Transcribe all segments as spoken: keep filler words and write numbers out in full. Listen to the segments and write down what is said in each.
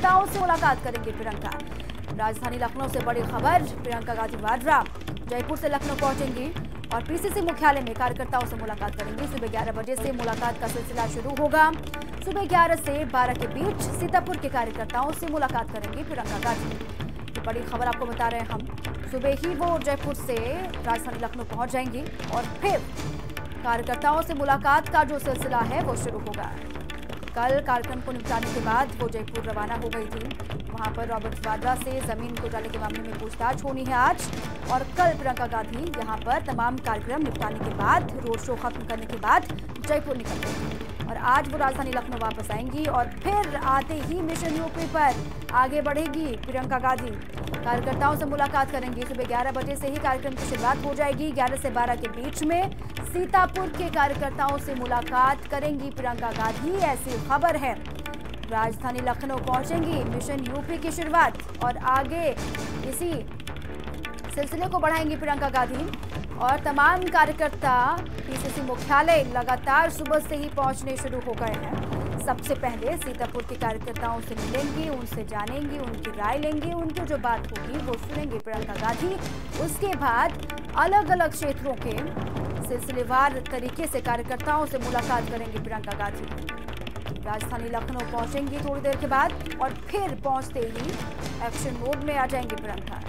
कार्यकर्ताओं से मुलाकात करेंगी प्रियंका। राजधानी लखनऊ से बड़ी खबर, प्रियंका गांधी वाड्रा जयपुर से लखनऊ पहुंचेंगी और पीसीसी मुख्यालय में कार्यकर्ताओं से मुलाकात करेंगी। सुबह ग्यारह बजे से मुलाकात का सिलसिला शुरू होगा। सुबह ग्यारह से बारह के बीच सीतापुर के कार्यकर्ताओं से मुलाकात करेंगी प्रियंका गांधी। ये बड़ी खबर आपको बता रहे हैं हम। सुबह ही वो जयपुर से राजधानी लखनऊ पहुंच जाएंगी और फिर कार्यकर्ताओं से मुलाकात का जो सिलसिला है वो शुरू होगा। कल कार्यक्रम को निपटाने के बाद वो जयपुर रवाना हो गई थी। वहां पर रॉबर्ट वाड्रा से जमीन घोटाले के मामले में पूछताछ होनी है आज, और कल प्रियंका गांधी यहां पर तमाम कार्यक्रम निपटाने के बाद, रोड शो खत्म करने के बाद जयपुर निकल गई और आज वो राजधानी लखनऊ वापस आएंगी और फिर आते ही मिशन यूपी पर आगे बढ़ेगी प्रियंका गांधी। कार्यकर्ताओं से मुलाकात करेंगी। सुबह ग्यारह बजे से ही कार्यक्रम की शुरुआत हो जाएगी। ग्यारह से बारह के बीच में सीतापुर के कार्यकर्ताओं से मुलाकात करेंगी प्रियंका गांधी, ऐसी खबर है। राजधानी लखनऊ पहुंचेंगी, मिशन यूपी की शुरुआत और आगे इसी सिलसिले को बढ़ाएंगी प्रियंका गांधी। और तमाम कार्यकर्ता पीसीसी मुख्यालय लगातार सुबह से ही पहुंचने शुरू हो गए हैं। सबसे पहले सीतापुर के कार्यकर्ताओं से मिलेंगी, उनसे जानेंगी, उनकी राय लेंगी, उनकी जो बात होगी वो सुनेंगी प्रियंका गांधी। उसके बाद अलग अलग क्षेत्रों के सिलसिलेवार तरीके से कार्यकर्ताओं से मुलाकात करेंगी प्रियंका गांधी। राजधानी लखनऊ पहुंचेंगी थोड़ी देर के बाद और फिर पहुंचते ही एक्शन मोड में आ जाएंगी प्रियंका।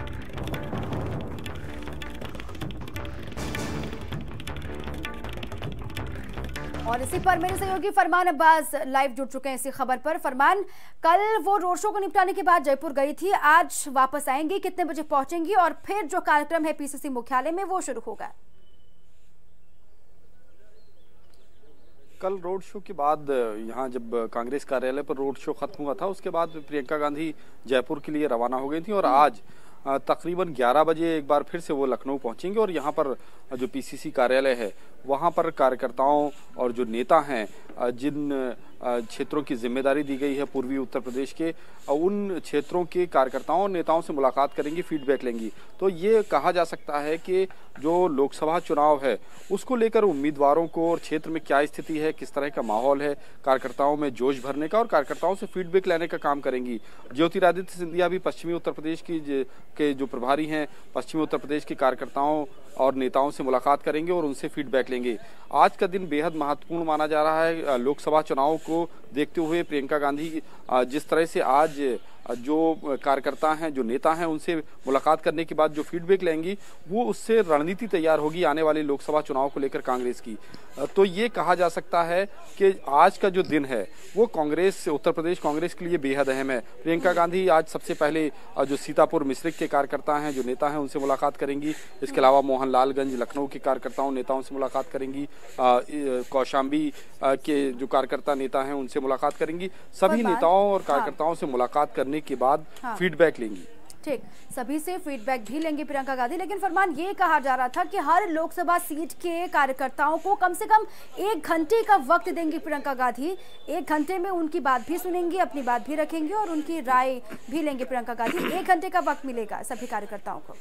और इसी पर मेरे सहयोगी फरमान अब्बास लाइव जुड़ चुके हैं इसी खबर पर। फरमान, कल वो रोड शो को निपटाने के बाद जयपुर गई थी, आज वापस आएंगी, कितने बजे पहुंचेंगी और फिर जो कार्यक्रम है पीसीसी मुख्यालय में वो शुरू होगा? कल रोड शो के बाद यहाँ जब कांग्रेस कार्यालय पर रोड शो खत्म हुआ था, उसके बाद प्रियंका गांधी जयपुर के लिए रवाना हो गई थी और आज तकरीबन ग्यारह बजे एक बार फिर से वो लखनऊ पहुंचेंगे और यहाँ पर जो पीसीसी कार्यालय है वहाँ पर कार्यकर्ताओं और जो नेता हैं, जिन क्षेत्रों की जिम्मेदारी दी गई है पूर्वी उत्तर प्रदेश के, उन क्षेत्रों के कार्यकर्ताओं और नेताओं से मुलाकात करेंगी, फीडबैक लेंगी। तो ये कहा जा सकता है कि जो लोकसभा चुनाव है उसको लेकर उम्मीदवारों को और क्षेत्र में क्या स्थिति है, किस तरह का माहौल है, कार्यकर्ताओं में जोश भरने का और कार्यकर्ताओं से फीडबैक लेने का काम करेंगी। ज्योतिरादित्य सिंधिया भी पश्चिमी उत्तर प्रदेश की के जो प्रभारी हैं, पश्चिमी उत्तर प्रदेश के कार्यकर्ताओं और नेताओं से मुलाकात करेंगे और उनसे फीडबैक लेंगे। आज का दिन बेहद महत्वपूर्ण माना जा रहा है लोकसभा चुनाव को देखते हुए। प्रियंका गांधी जिस तरह से आज जो कार्यकर्ता हैं, जो नेता हैं, उनसे मुलाकात करने के बाद जो फीडबैक लेंगी वो उससे रणनीति तैयार होगी आने वाले लोकसभा चुनाव को लेकर कांग्रेस की। तो ये कहा जा सकता है कि आज का जो दिन है वो कांग्रेस, उत्तर प्रदेश कांग्रेस के लिए बेहद अहम है। प्रियंका गांधी आज सबसे पहले जो सीतापुर मिश्रिक के कार्यकर्ता हैं, जो नेता हैं, उनसे मुलाकात करेंगी। इसके अलावा मोहनलालगंज, लखनऊ के कार्यकर्ताओं नेताओं से मुलाकात करेंगी। कौशाम्बी के जो कार्यकर्ता नेता हैं उनसे मुलाकात करेंगी। सभी नेताओं और कार्यकर्ताओं से मुलाकात करने के बाद हाँ। फीडबैक लेंगी। ठीक, सभी से फीडबैक भी लेंगी प्रियंका गांधी। लेकिन फरमान, ये कहा जा रहा था कि हर लोकसभा सीट के कार्यकर्ताओं को कम से कम एक घंटे का वक्त देंगी प्रियंका गांधी। एक घंटे में उनकी बात भी सुनेंगी, अपनी बात भी रखेंगी और उनकी राय भी लेंगे प्रियंका गांधी। एक घंटे का वक्त मिलेगा सभी कार्यकर्ताओं को।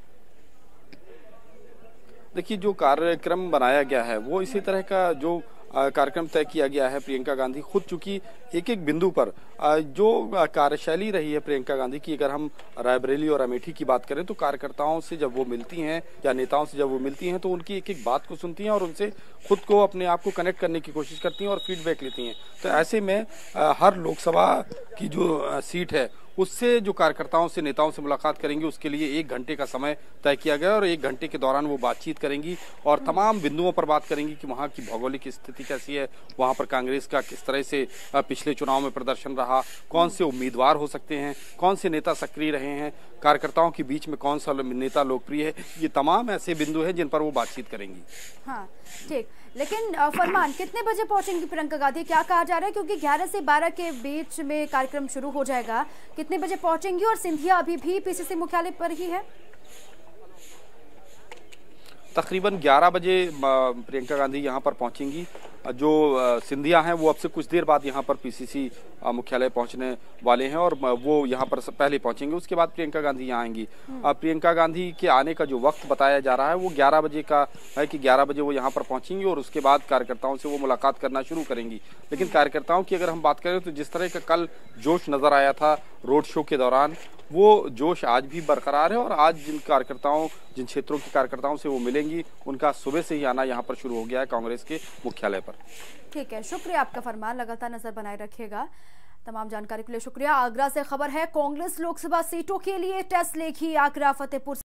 देखिए, जो कार्यक्रम बनाया गया है वो इसी तरह का जो कार्यक्रम तय किया गया है। प्रियंका गांधी खुद चूंकि एक एक बिंदु पर जो कार्यशैली रही है प्रियंका गांधी की, अगर हम रायबरेली और अमेठी की बात करें तो कार्यकर्ताओं से जब वो मिलती हैं या नेताओं से जब वो मिलती हैं तो उनकी एक एक बात को सुनती हैं और उनसे खुद को, अपने आप को कनेक्ट करने की कोशिश करती हैं और फीडबैक लेती हैं। तो ऐसे में हर लोकसभा की जो सीट है उससे जो कार्यकर्ताओं से, नेताओं से मुलाकात करेंगी उसके लिए एक घंटे का समय तय किया गया और एक घंटे के दौरान वो बातचीत करेंगी और तमाम बिंदुओं पर बात करेंगी कि वहाँ की भौगोलिक स्थिति कैसी है, वहाँ पर कांग्रेस का किस तरह से पिछले चुनाव में प्रदर्शन रहा, कौन से उम्मीदवार हो सकते हैं, कौन से नेता सक्रिय रहे हैं, कार्यकर्ताओं के बीच में कौन सा नेता लोकप्रिय है। ये तमाम ऐसे बिंदु हैं जिन पर वो बातचीत करेंगी। हाँ, ठीक। लेकिन फरमान, कितने बजे पहुंचेंगी प्रियंका गांधी, क्या कहा जा रहा है? क्योंकि ग्यारह से बारह के बीच में कार्यक्रम शुरू हो जाएगा, कितने बजे पहुंचेंगी? और सिंधिया अभी भी पीसीसी मुख्यालय पर ही है? तकरीबन ग्यारह बजे प्रियंका गांधी यहाँ पर पहुंचेंगी। जो सिंधिया हैं वो अब से कुछ देर बाद यहाँ पर पीसीसी मुख्यालय पहुंचने वाले हैं और वो यहाँ पर पहले पहुंचेंगे, उसके बाद प्रियंका गांधी यहाँ आएंगी। प्रियंका गांधी के आने का जो वक्त बताया जा रहा है वो ग्यारह बजे का है कि ग्यारह बजे वो यहाँ पर पहुंचेंगी और उसके बाद कार्यकर्ताओं से वो मुलाकात करना शुरू करेंगी। लेकिन कार्यकर्ताओं की अगर हम बात करें तो जिस तरह का कल जोश नजर आया था रोड शो के दौरान, वो जोश आज भी बरकरार है और आज जिन कार्यकर्ताओं जिन क्षेत्रों के कार्यकर्ताओं से वो मिलेंगी उनका सुबह से ही आना यहाँ पर शुरू हो गया है कांग्रेस के मुख्यालय पर। ठीक है, शुक्रिया आपका फरमान, लगातार नजर बनाए रखिएगा। तमाम जानकारी के लिए शुक्रिया। आगरा से खबर है, कांग्रेस लोकसभा सीटों के लिए टेस्ट लेगी आगरा फतेहपुर।